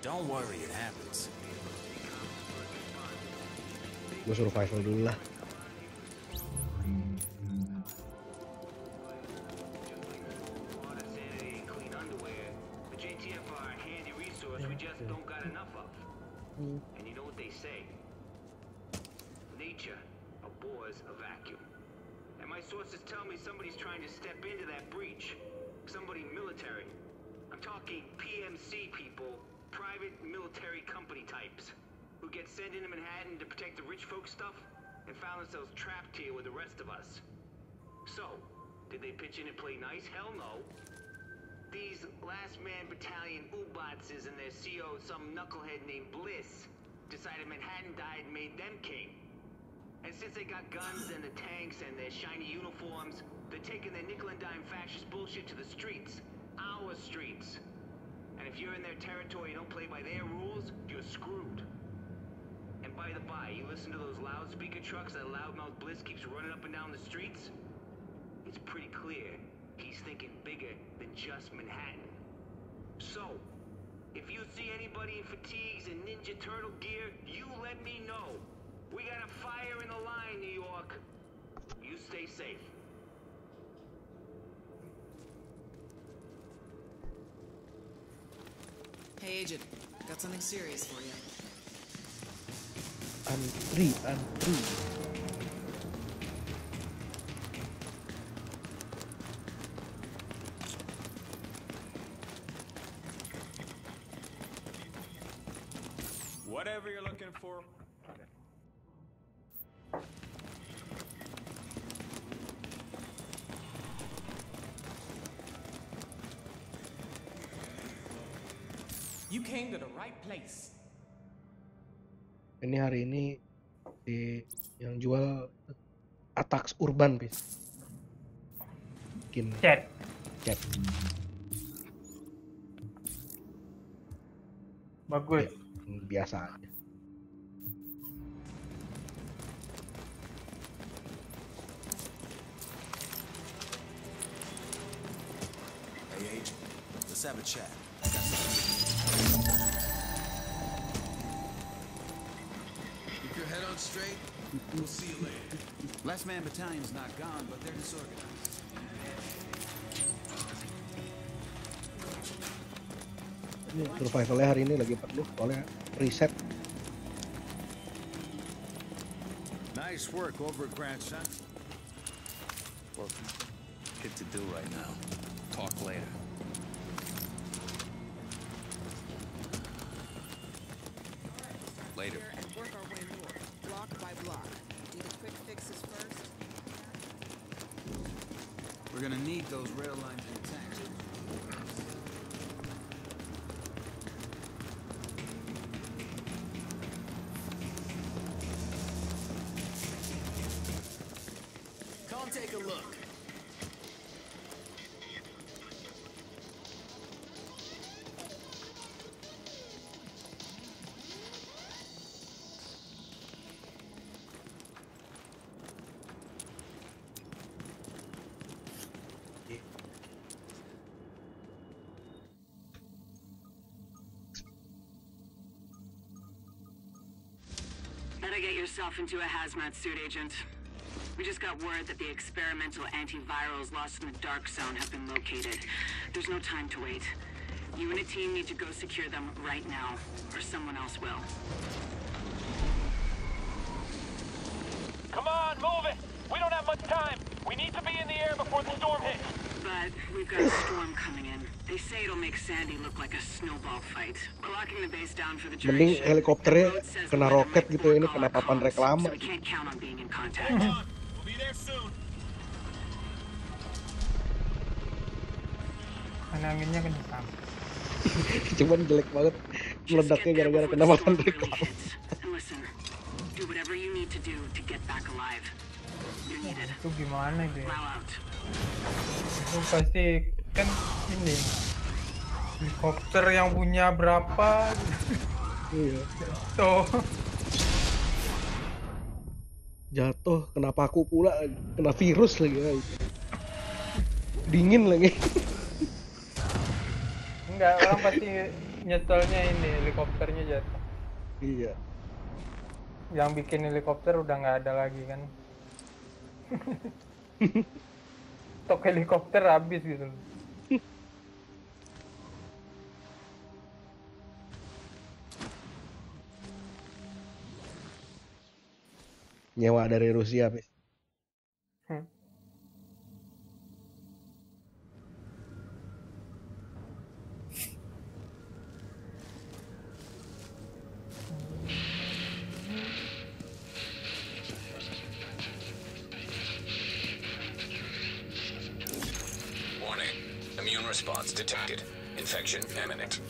Don't worry, it happens. Gue survival dulu lah. And you know what they say? Nature abhors a vacuum. And my sources tell me somebody's trying to step into that breach. Somebody military. I'm talking PMC people, private military company types, who get sent into Manhattan to protect the rich folks stuff and found themselves trapped here with the rest of us. So, did they pitch in and play nice? Hell no. These last man battalion U-Botses and their CO, some knucklehead named Bliss, decided Manhattan died and made them king. And since they got guns and the tanks and their shiny uniforms, they're taking their nickel and dime fascist bullshit to the streets. Our streets. And if you're in their territory and don't play by their rules, you're screwed. And by the by, you listen to those loudspeaker trucks that loudmouth Bliss keeps running up and down the streets? It's pretty clear he's thinking bigger than just Manhattan. So, if you see anybody in fatigues and Ninja Turtle gear, you let me know. We got a fire in the line, New York. You stay safe. Hey, Agent. Got something serious for you. Antri. Whatever you're looking for. You came to the right place. Ini hari ini si yang jual Atax Urban, bis. Bikin Chat. Bagus. Biasa aja. Hey, Agent. Let's have a chat. Keep your head on straight. We'll see you later. Last Man Battalion's not gone, but they're disorganized. Ini survivalnya hari ini lagi perlu soalnya reset. Nice work over at grandson. Well, good to do right now. Talk later. Later. And work our way north, block by block. Do the quick fixes first. We're gonna need those rail lines intact. Come take a look. Better get yourself into a hazmat suit, Agent. We just got word that the experimental antivirals lost in the Dark Zone have been located. There's no time to wait. You and a team need to go secure them right now, or someone else will. Come on, move it! We don't have much time. We need to be in the air before the storm hits. But we've got a storm coming in. They say it'll make Sandy look like a snowball fight. We're locking the base down for the Mending duration. helikopternya kena roket gitu, ini kena papan reklame. So we can't count on being in contact. Come on, we'll be there soon. Anginnya kencang. Cuman jelek banget meledaknya gara-gara kena papan reklame. And listen, do whatever you need to do to get back alive. You're needed. Itu gimana itu ya? Plow out. Itu pasti kan ini helikopter yang punya berapa? Iya. Tuh. Jatuh kena paku pula, kena virus lagi ya. Dingin lagi. Enggak, orang pasti nyetelnya ini helikopternya jatuh. Iya. Yang bikin helikopter udah nggak ada lagi kan. Stok helikopter habis gitu. Nyewa dari Rusia, Pis. Hmm. Warning. Immune response detected. Infection imminent.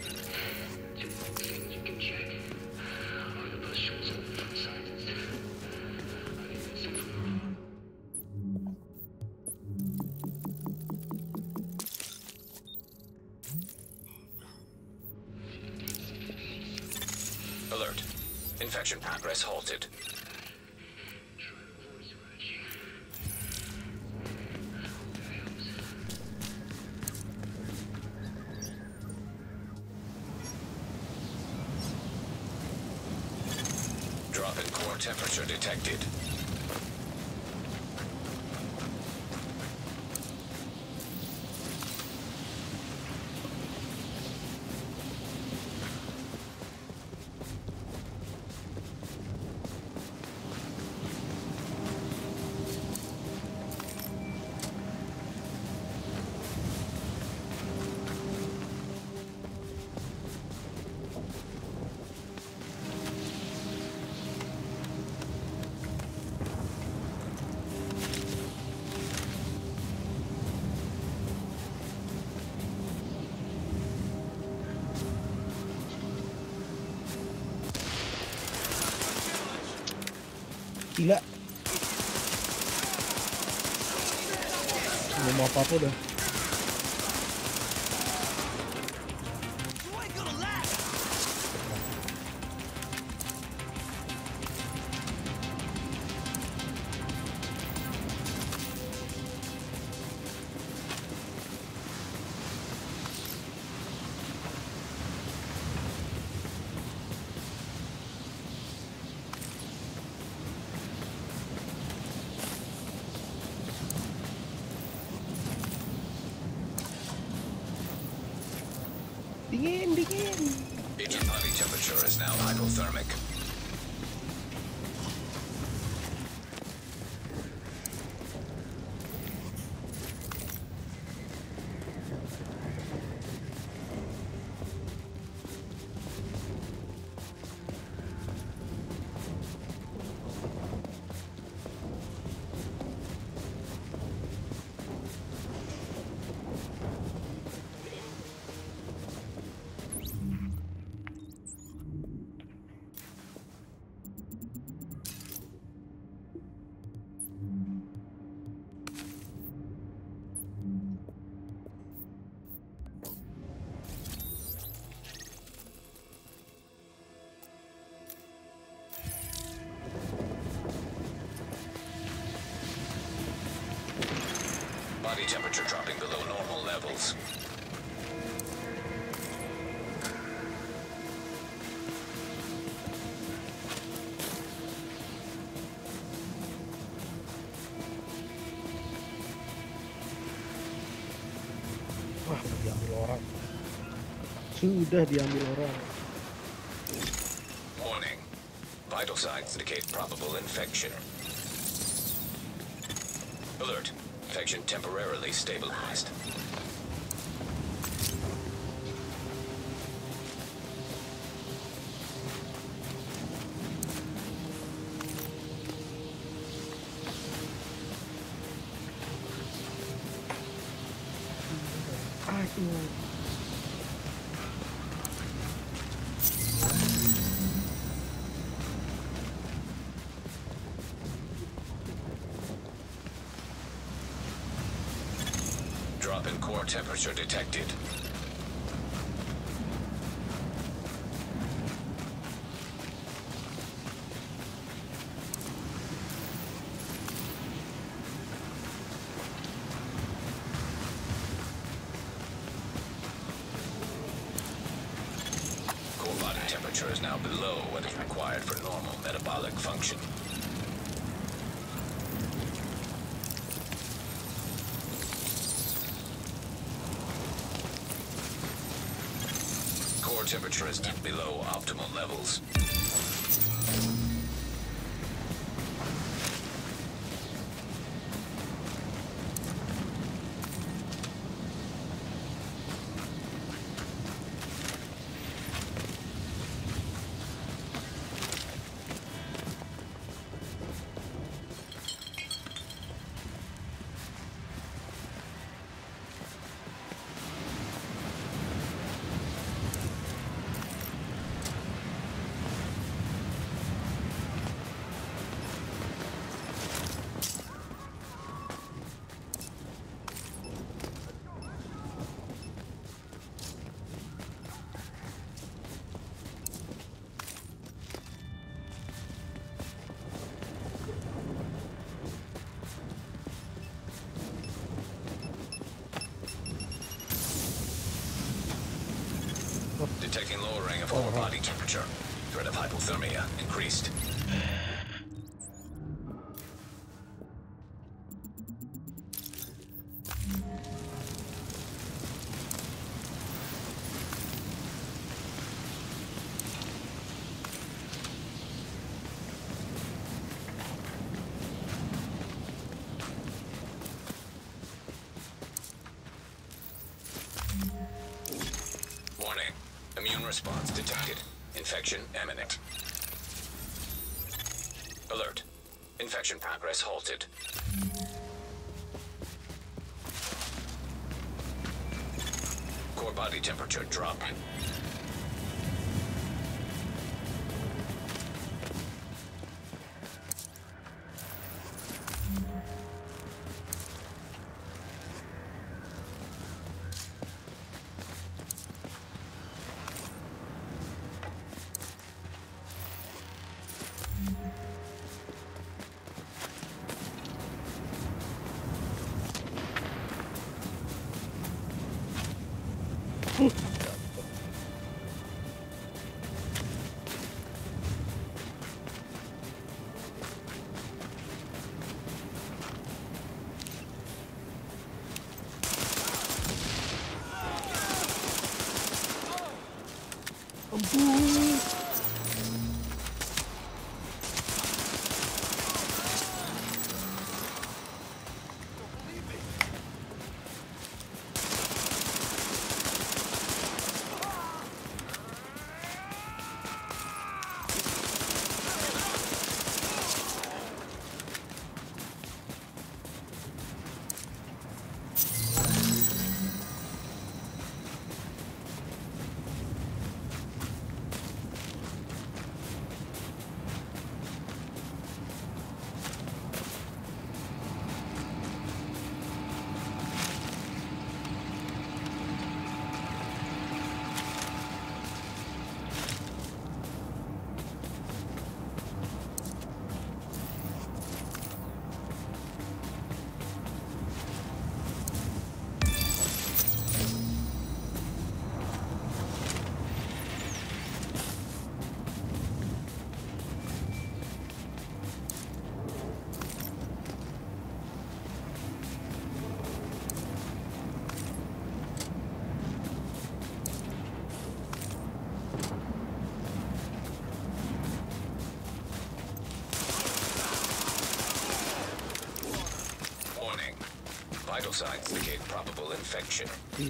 Alert. Infection progress halted. Drop in core temperature detected. Gila. Belum apa-apa udah. Dingin, dingin. Agent body temperature is now hypothermic. Body temperature dropping below normal levels. Wah, diambil orang. Sudah diambil orang. Warning. Vital signs indicate probable infection. Alert. Infection temporarily stabilized. Aduh. Drop in core temperature detected. temperature is now below what is required for normal metabolic function. Core temperature is dipped below optimal levels. Detecting lowering of whole body temperature. Threat of hypothermia increased. Warning. Immune response detected. Infection imminent. Alert. Infection progress halted. Core body temperature drop. Vital signs indicate probable infection.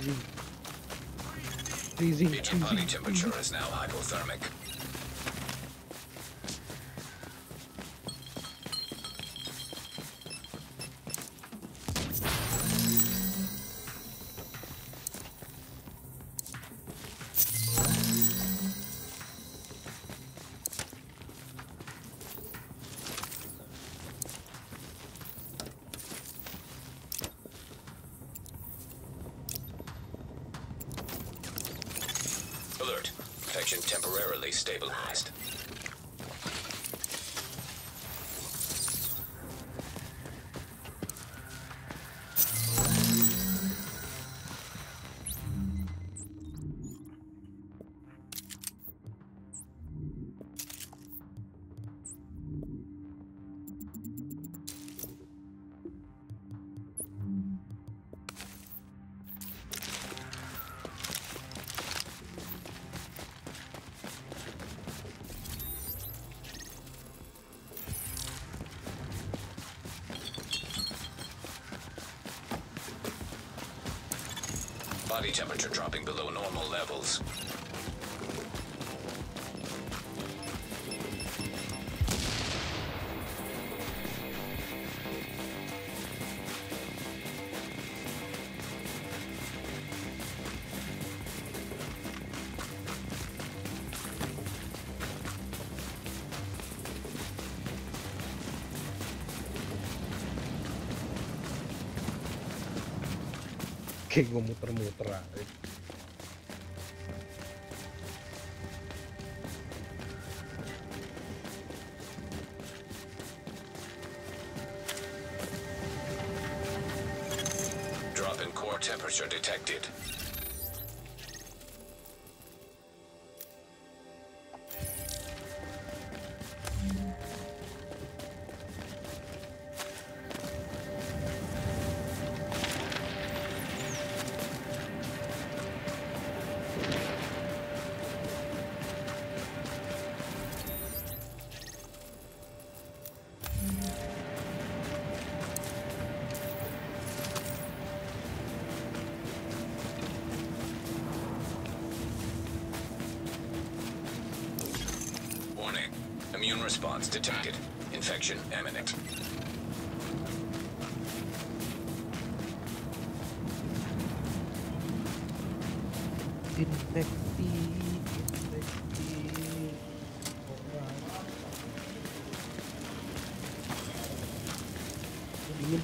Agent body temperature is now hypothermic. Alert. Infection temporarily stabilized. Body temperature dropping below normal levels. Kayak gue muter-muter aja. Drop in core temperature detected. Warning. Immune response detected. Infection imminent. Infeksi. Dingin.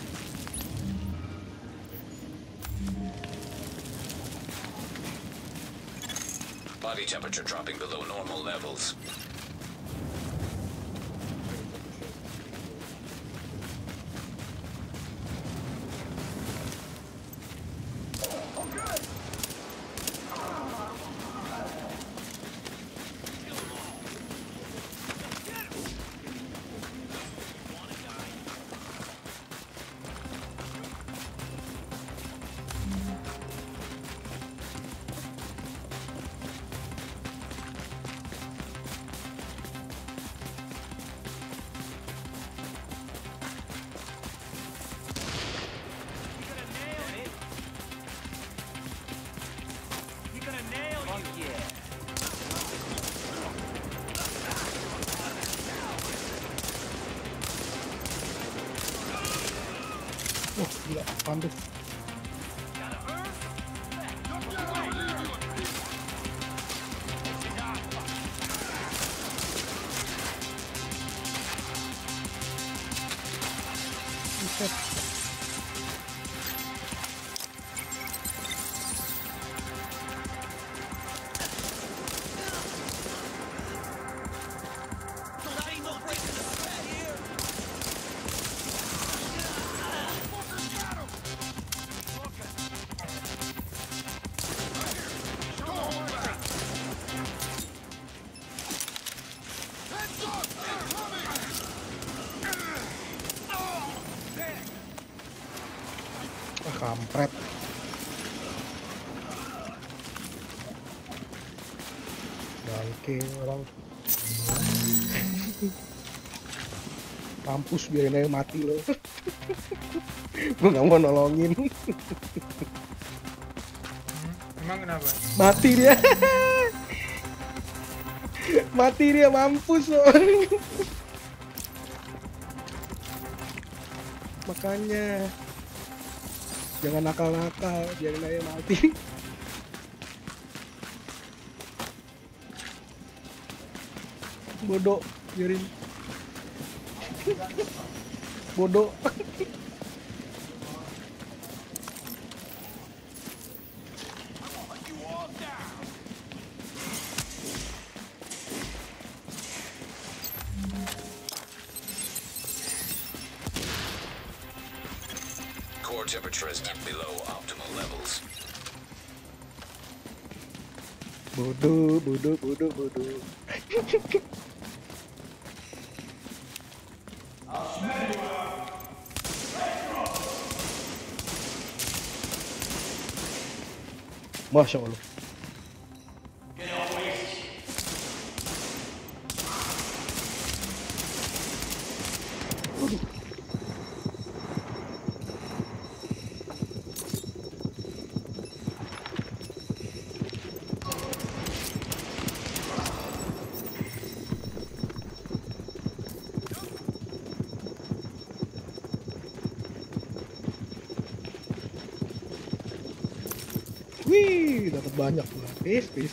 Body temperature dropping below normal levels. Oh, gila, apaan tuh? Buset. Ah, kampret. Bangke orang. Mampus, biarin aja mati lo. Gue gak mau nolongin. Emang kenapa? Mati dia. Mati dia, mampus lo. Makanya jangan nakal-nakal, biarin aja mati. Bodoh, biarin. Bodoh. Core temperature is below optimal levels. Bodoh, bodoh, bodoh, bodoh. Masya Allah. Wih, dapat banyak tuh. Peace.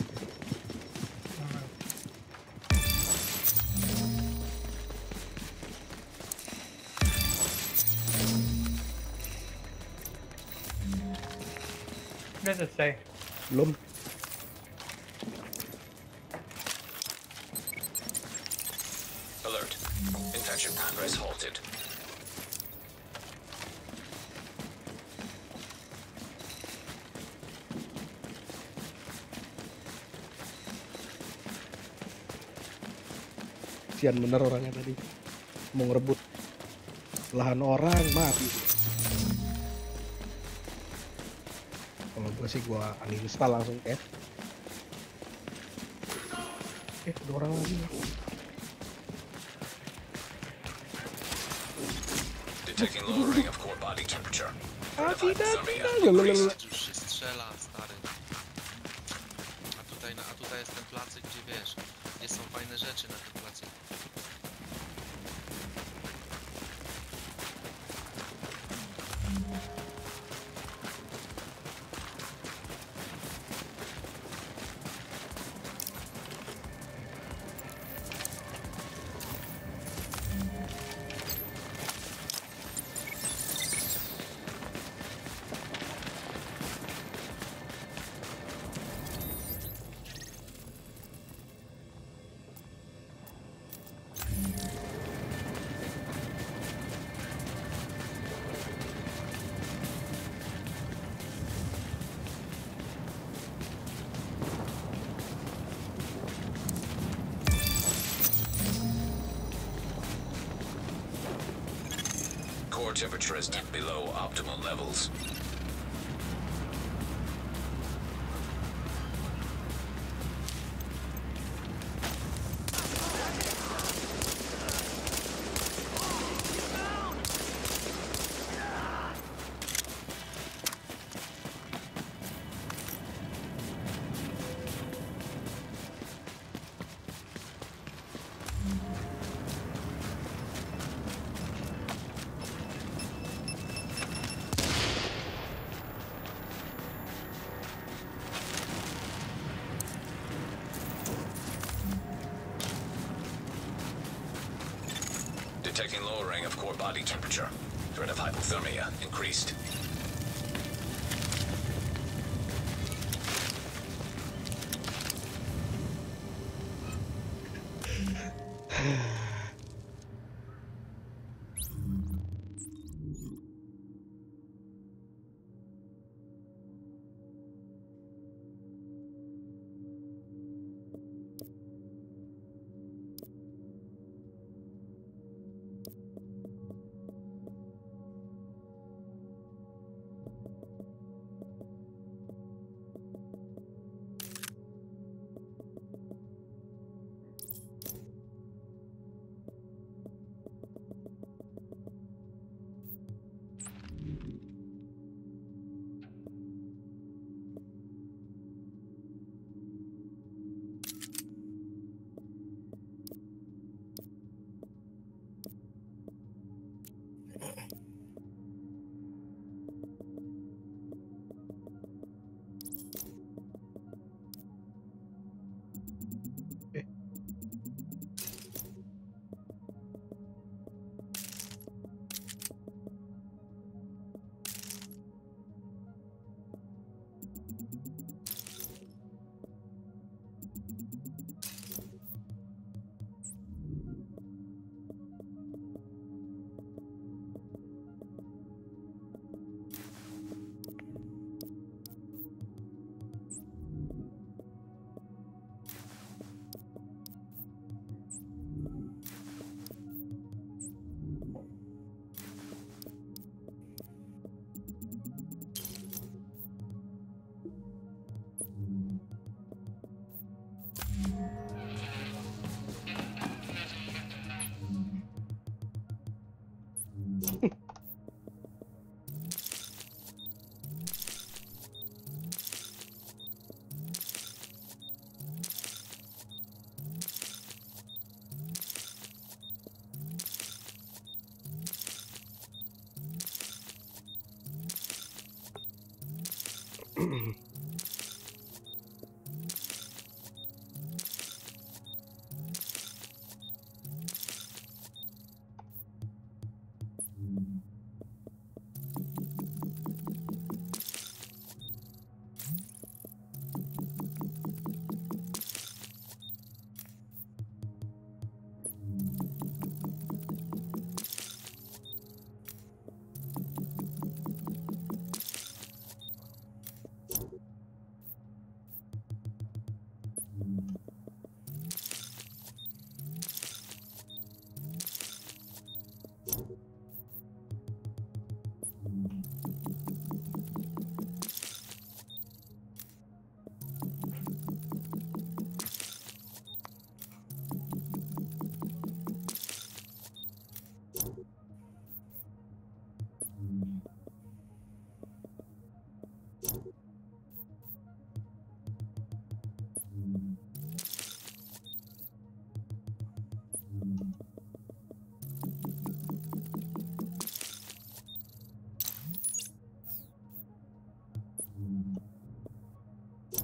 Udah selesai. Belum. Alert. Infection progress halted. Sian bener orangnya tadi. Mau ngerebut lahan orang, mati. Kalau gue sih gue uninstall langsung kayak. Ada orang lagi. Detecting lowering of core body temperature. Tidak. Już się strzela, stary. A tutaj jest ten placyk, gdzie wiesz, gdzie są fajne rzeczy na tym placyku. Core temperature is dipped below optimal levels. Detecting lowering of core body temperature. Threat of hypothermia increased.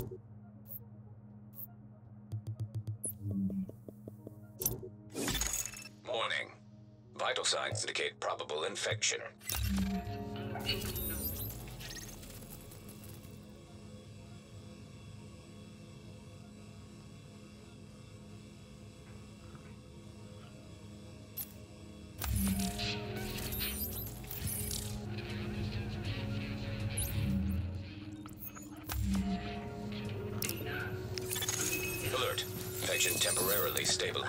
Warning. Vital signs indicate probable infection. Alert. Infection temporarily stable.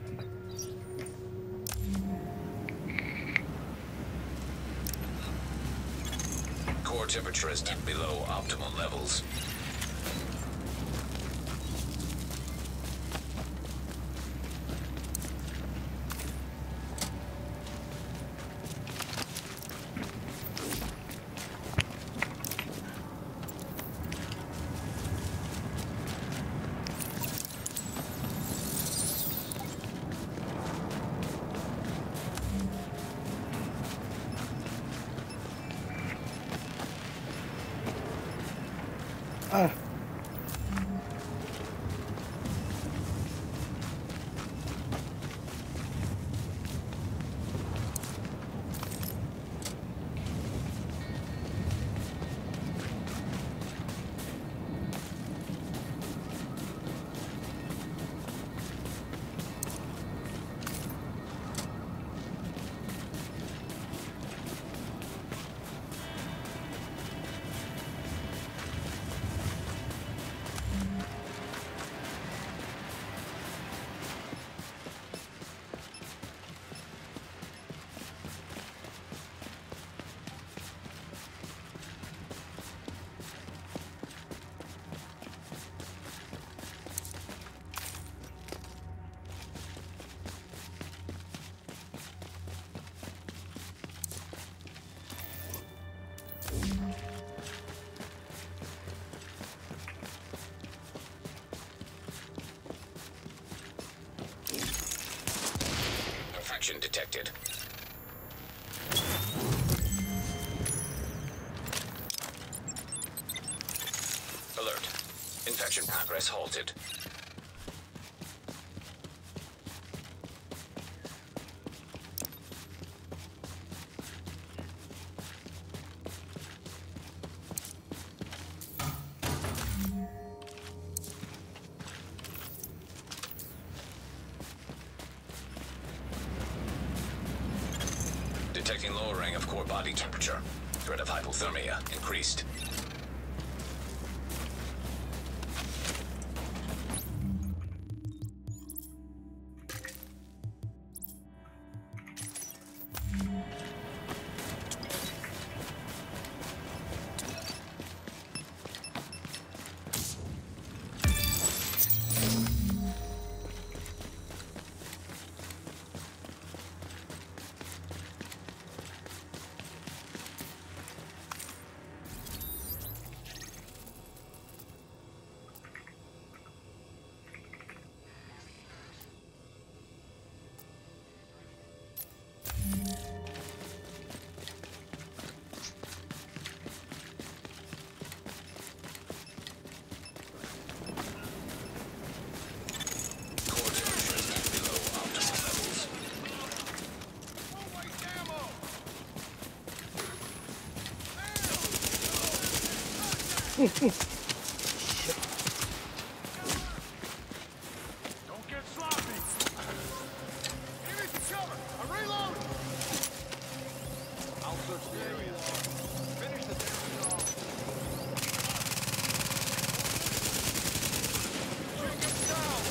Core temperature is below optimal levels. Ah. Infection detected. Alert. Infection progress halted. Detecting lowering of core body temperature. Threat of hypothermia increased. Don't get sloppy. Enemies to cover. I'm reloading. I'll search the area. Finish the damage off. Chick gets down.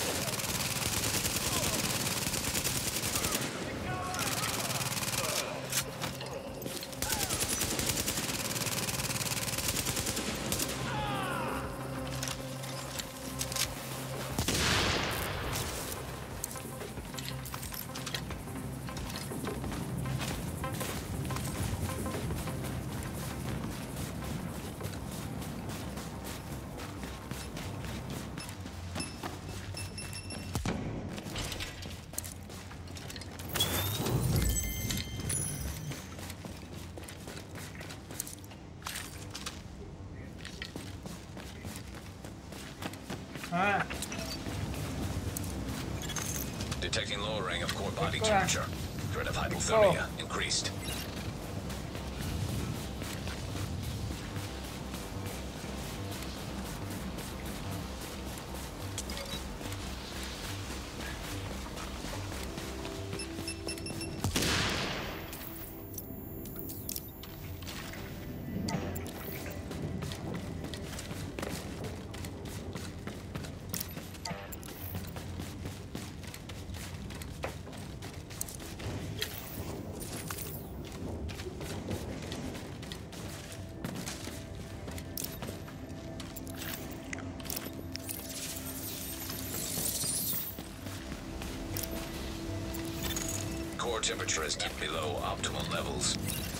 Ah, Detecting lowering of core body Go. temperature. Threat of hypothermia increased. Core temperature is dipped below optimal levels.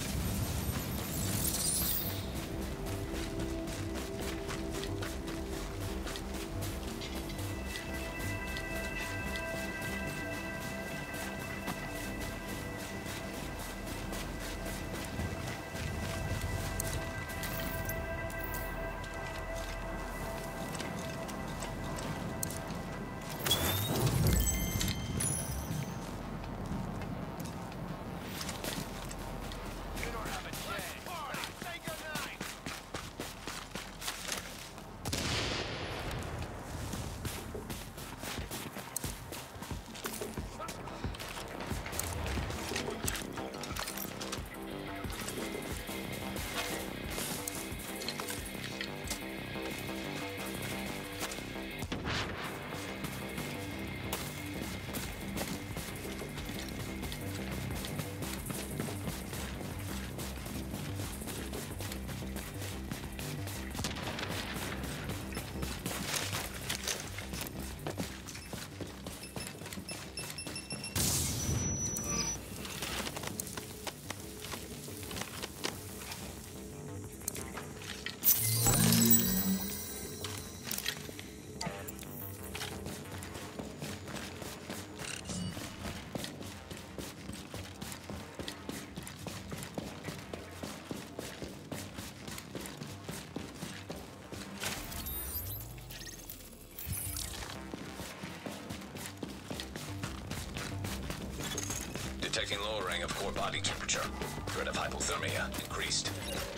Detecting lowering of core body temperature. Threat of hypothermia increased.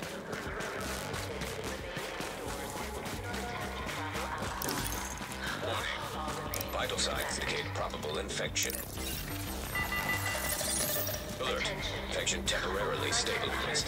Warning. Vital signs indicate probable infection. Alert. Infection temporarily stabilized.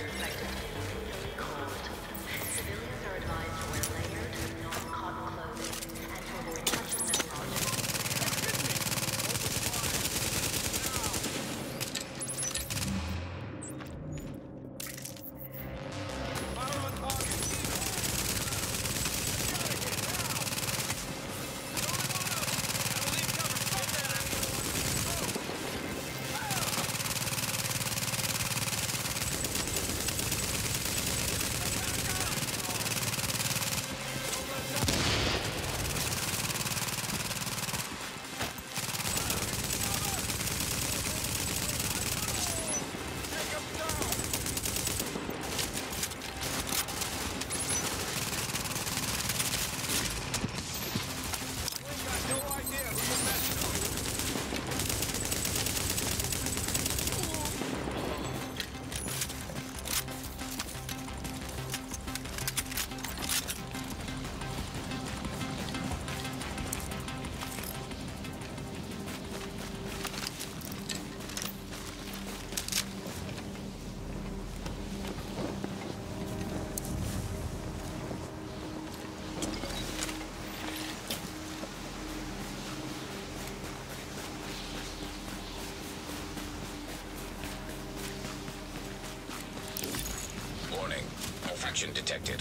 Warning. Infection detected.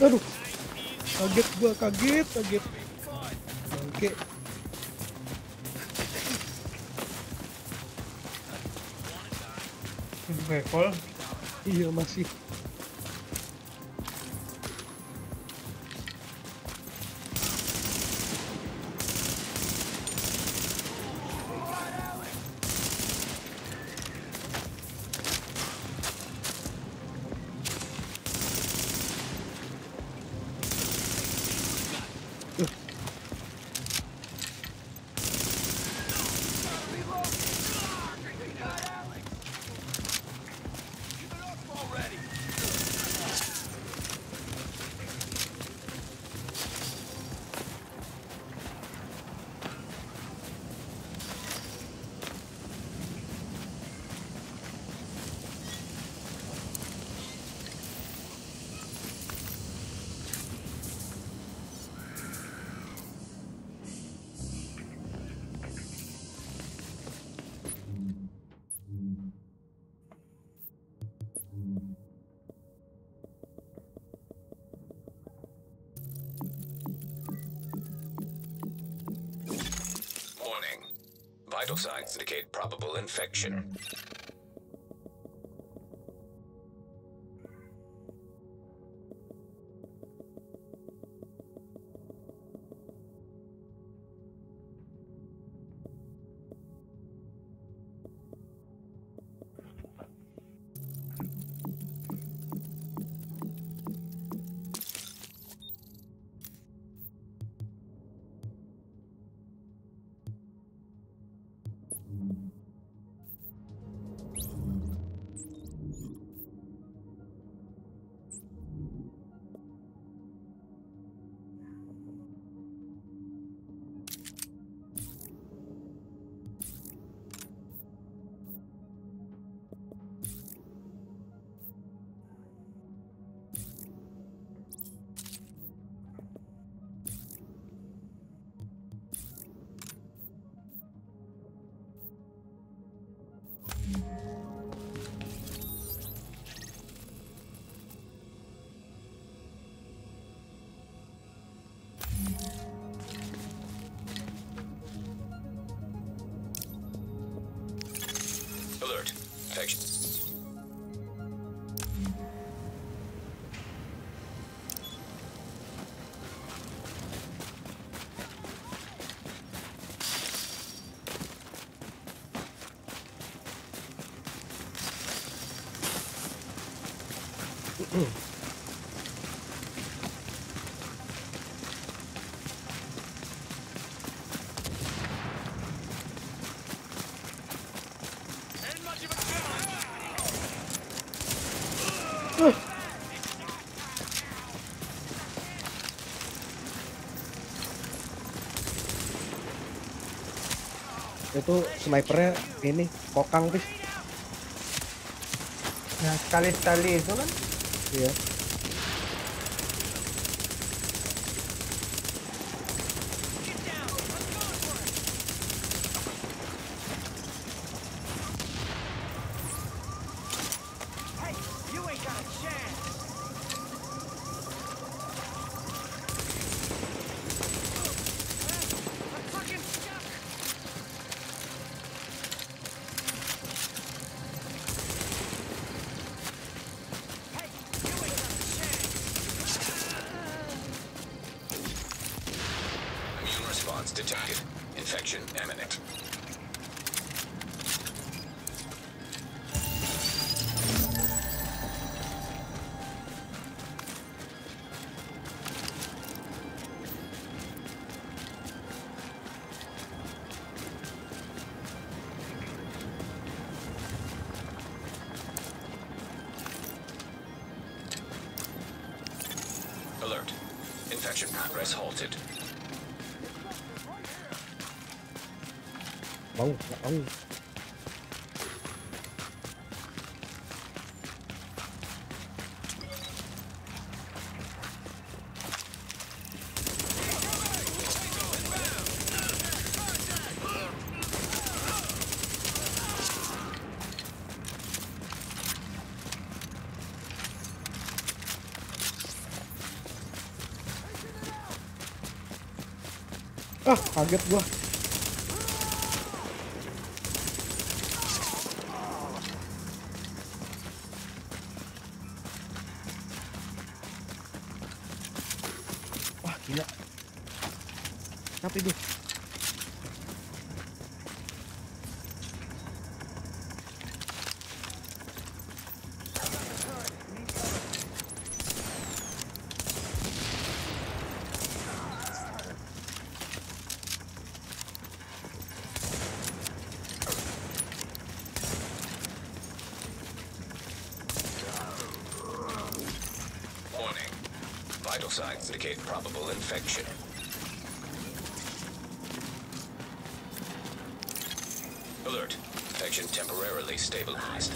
Aduh, kaget gua, kaget. Oke. Bekol. Iya masih. Warning. Vital signs indicate probable infection. Alert. Infection. Itu snipernya ini kokang pis. Nah sekali-sekali itu kan. Iya. Response detected. Infection imminent. Alert. Infection progress halted. Mau. Ah, kaget gua. Wah, gila. Apa itu? Warning. Vital signs indicate probable infection. Alert. Infection temporarily stabilized.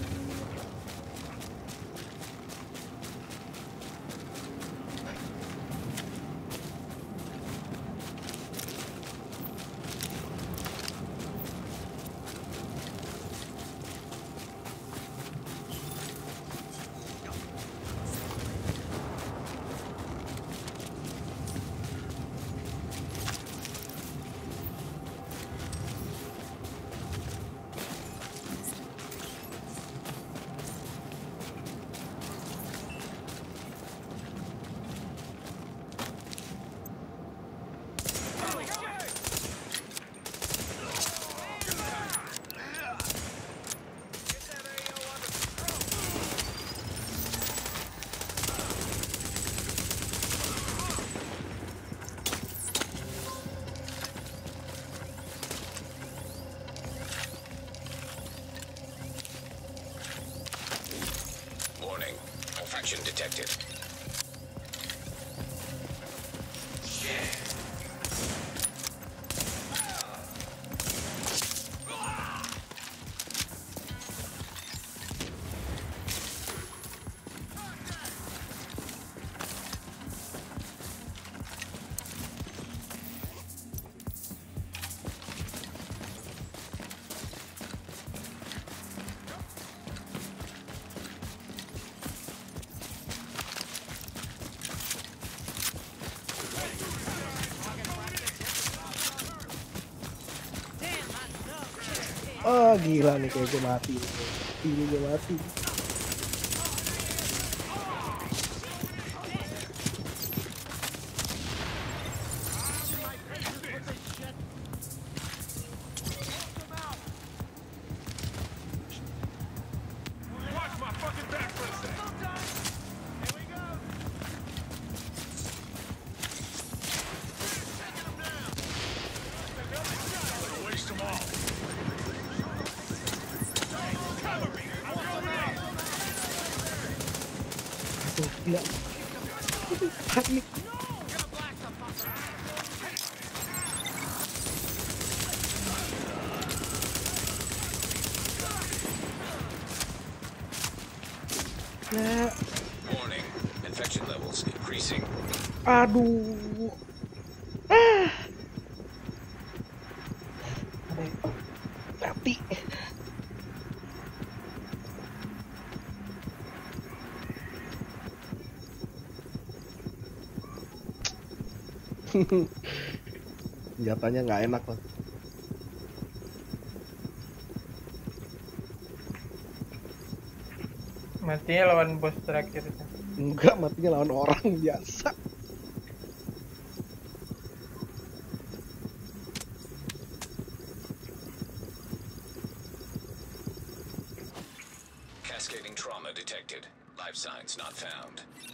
Warning. Infection detected. Oh, gila nih kayak gue mati. Ini gue mati. Tuh, gila. Panik. Ya. Warning. Infection levels increasing. Aduh. Mati. Senjatanya nggak enak loh. Matinya lawan bos terakhir itu. Enggak, matinya lawan orang biasa. Cascading trauma detected. Life signs not found.